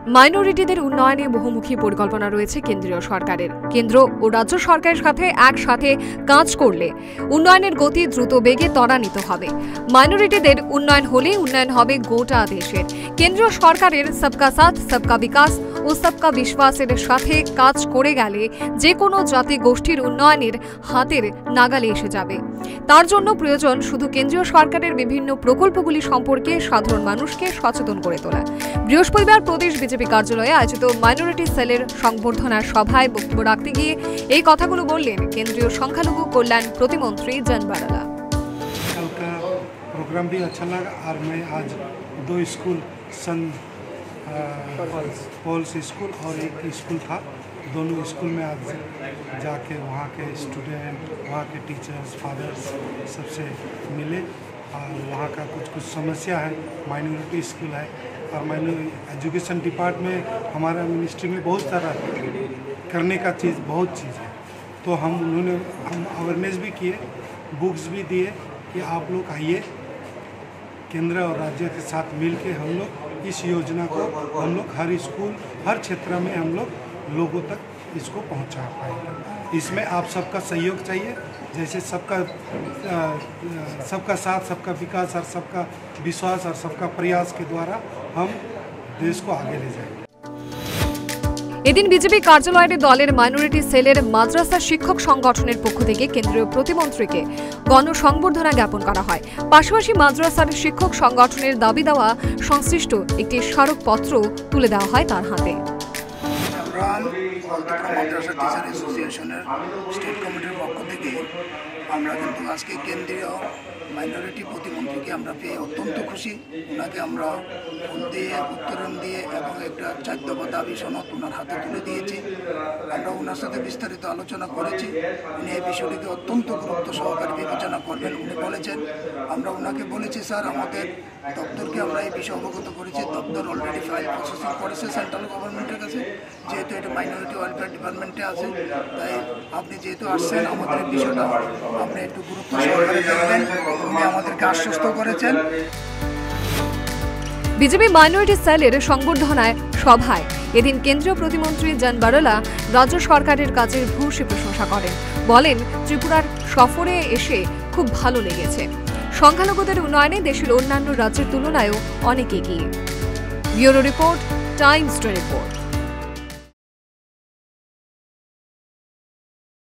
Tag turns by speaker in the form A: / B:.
A: মাইনরিটিদের উন্নয়নে বহুমুখী পরিকল্পনা রয়েছে কেন্দ্রীয় সরকারের। কেন্দ্র ও রাজ্য সরকারের সাথে একসাথে কাজ করলে উন্নয়নের গতি দ্রুত বেগে ত্বরান্বিত হবে। মাইনরিটিদের উন্নয়ন হলে উন্নয়ন হবে গোটা দেশের। কেন্দ্রীয় সরকারের সবকা সাথ সবকা বিকাশ ও সবকা বিশ্বাসের সাথে কাজ করে গেলে যে কোনো জাতি গোষ্ঠীর উন্নয়নের হাতের নাগালে এসে যাবে। তার জন্য প্রয়োজন শুধু কেন্দ্রীয় সরকারের বিভিন্ন প্রকল্পগুলি সম্পর্কে সাধারণ মানুষকে সচেতন করে তোলা। বৃহস্পতিবার প্রদেশ বিজেপি কার্যালয়ে আয়োজিত মাইনরিটি সেলের সংবর্ধনা সভায় বক্তব্য রাখতে গিয়ে এই কথাগুলো বললেন কেন্দ্রীয় সংখ্যালঘু কল্যাণ প্রতিমন্ত্রী জন বারালা।
B: कल का प्रोग्राम भी अच्छा लगा और मैं आज 2 स्कूल सन पॉल्स स्कूल और एक स्कूल था, दोनों स्कूल में आज जाके वहाँ के स्टूडेंट, वहाँ के टीचर्स, फादर्स सबसे मिले और वहाँ का कुछ समस्या है। माइनॉरिटी स्कूल है और एजुकेशन डिपार्टमेंट हमारा मिनिस्ट्री में बहुत सारा करने का बहुत चीज़ है, तो हम अवेयरनेस भी किए, बुक्स भी दिए कि आप लोग आइए, केंद्र और राज्य के साथ मिल के हम लोग इस योजना को हम लोग हर स्कूल हर क्षेत्र में हम लोग लोगों तक इसको पहुंचा पाएंगे। इसमें आप सबका सहयोग चाहिए, जैसे सबका साथ सबका विकास और सबका विश्वास और सबका प्रयास के द्वारा हम देश को आगे ले जाएंगे।
A: এদিন বিজেপি কার্যালয়ের দলের মাইনরিটি সেলের মাদ্রাসা শিক্ষক সংগঠনের পক্ষ থেকে কেন্দ্রীয় প্রতিমন্ত্রীকে গণসংবর্ধনা জ্ঞাপন করা হয়। পাশাপাশি মাদ্রাসার শিক্ষক সংগঠনের দাবি দেওয়া সংশ্লিষ্ট একটি স্মারকপত্র তুলে দেওয়া হয় তার হাতে।
C: মাদ্রাসা টিচার অ্যাসোসিয়েশনের স্টেট কমিটির পক্ষ থেকে আমরা কিন্তু আজকে কেন্দ্রীয় মাইনরিটি প্রতিমন্ত্রীকে আমরা পেয়ে অত্যন্ত খুশি। ওনাকে আমরা ফুল দিয়ে উত্তরণ দিয়ে এবং একটা 4 দফা দাবি সনদ ওনার হাতে তুলে দিয়েছি। আমরা ওনার সাথে বিস্তারিত আলোচনা করেছি। উনি এই বিষয়টিকে অত্যন্ত গুরুত্ব সহকারে বিবেচনা করবেন উনি বলেছেন। আমরা ওনাকে বলেছি, স্যার আমাদের দপ্তরকে আমরা এই বিষয়ে অবগত করেছি, দপ্তর অলরেডি ফাইল প্রসেসিং করেছে সেন্ট্রাল গভর্নমেন্টের কাছে, যেহেতু এটা মাইনরিটি ওয়েলফেয়ার ডিপার্টমেন্টে আছে, তাই আপনি যেহেতু আসছেন আমাদের এই বিষয়টা আপনি একটু গুরুত্ব সহকারে দেখবেন, উনি আমাদেরকে আশ্বস্ত করেছেন।
A: বিজেপি মাইনরিটি সেলের সংবর্ধনায় সভায় এদিন কেন্দ্রীয় প্রতিমন্ত্রী জন বারালা রাজ্য সরকারের কাজের ভূয়সী প্রশংসা করেন। বলেন, ত্রিপুরার সফরে এসে খুব ভালো লেগেছে। সংখ্যালঘুদের উন্নয়নে দেশের অন্যান্য রাজ্যের তুলনায়ও অনেক এগিয়ে। Bureau report, Times 24।